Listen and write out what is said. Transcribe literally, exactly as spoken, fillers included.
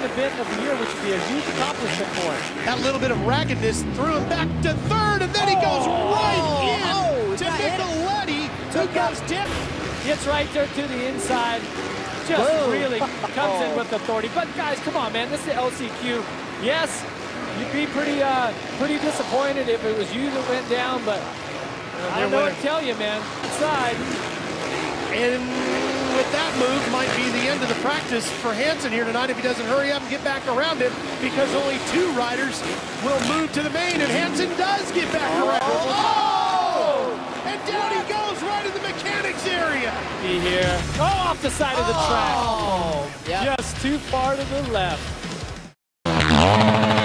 event of the year, which would be a huge accomplishment for him. That little bit of raggedness threw him back to third, and then he goes right in oh, to Nicoletti, who goes down. Gets right there to the inside. Just Boom. really comes in with authority. But guys, come on, man. This is the L C Q. Yes, you'd be pretty, uh, pretty disappointed if it was you that went down, but uh, I don't know what to tell you, man. Inside. And with that move, might be the end of the practice for Hanson here tonight if he doesn't hurry up and get back around him, because only two riders will move to the main, and Hanson does get back around. Oh! And down he goes right in the mechanics area. Be here. Go off the side of the track. Oh, yeah. Just too far to the left.